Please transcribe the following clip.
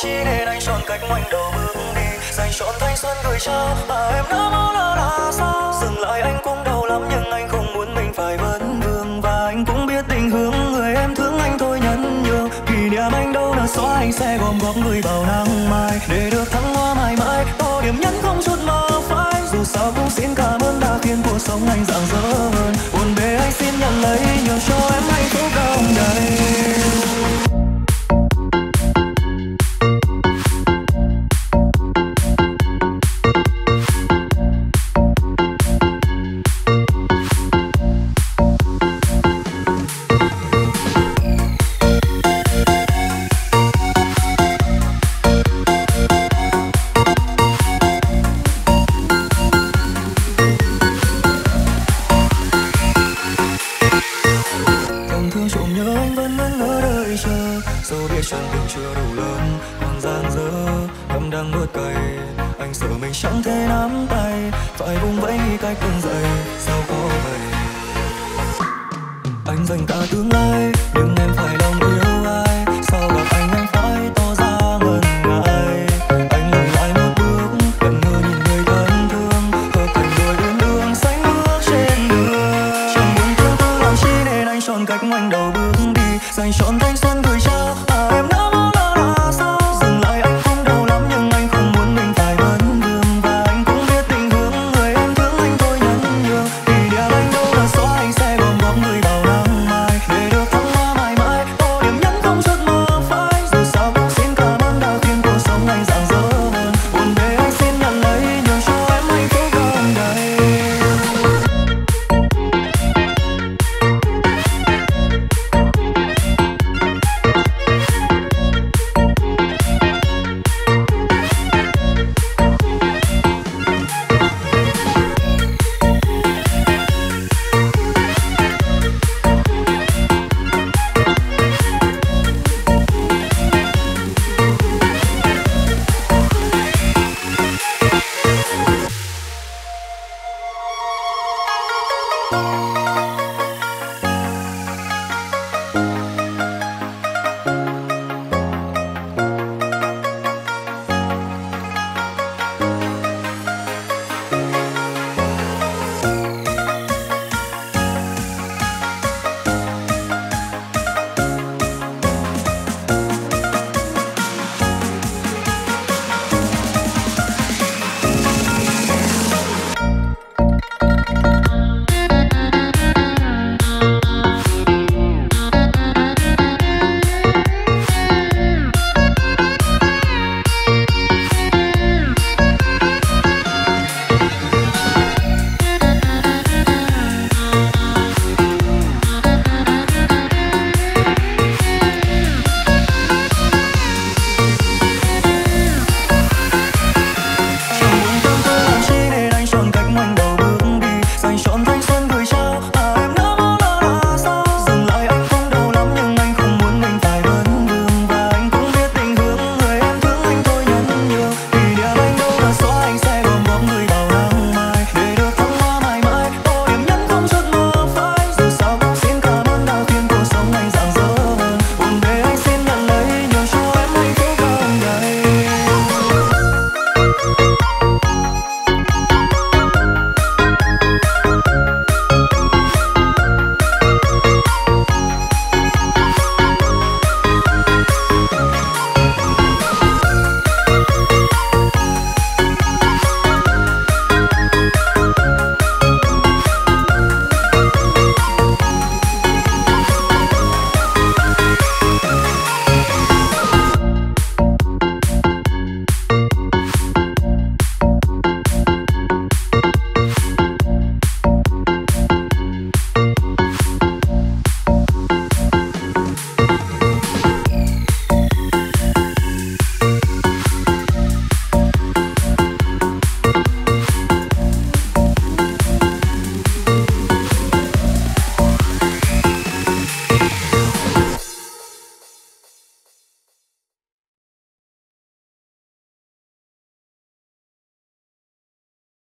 chi nên anh chọn cách ngoảnh đầu bước đi, dành trọn thanh xuân gửi trao mà em đã bỏ lỡ là sao. Dừng lại anh cũng đau lắm nhưng anh không muốn mình phải vấn vương, và anh cũng biết định hướng người em thương anh thôi nhẫn nhường. Kỷ niệm anh đâu nở xóa, anh sẽ gom góp người vào nắng mai để được thăng hoa mãi mãi. To điểm nhẫn không chút mơ phai, dù sao cũng xin cảm ơn đã khiến cuộc sống anh rạng rỡ hơn. Buồn bề anh xin nhận lấy, nhường cho em hạnh phúc đông đầy. Chẳng thể nắm tay, phải vùng vẫy nghĩ cách đứng dậy, sao có vậy. Anh dành cả tương lai, nhưng em phải lòng yêu ai. Sao gặp anh phải tỏ ra ngần ngại. Anh lùi lại một bước, gần ngơ nhìn người thân thương, hợp thành đôi uyên ương sánh bước trên đường. Chẳng muốn thương tư làm chi nên anh chọn cách ngoảnh đầu bước đi, dành trọn thanh xuân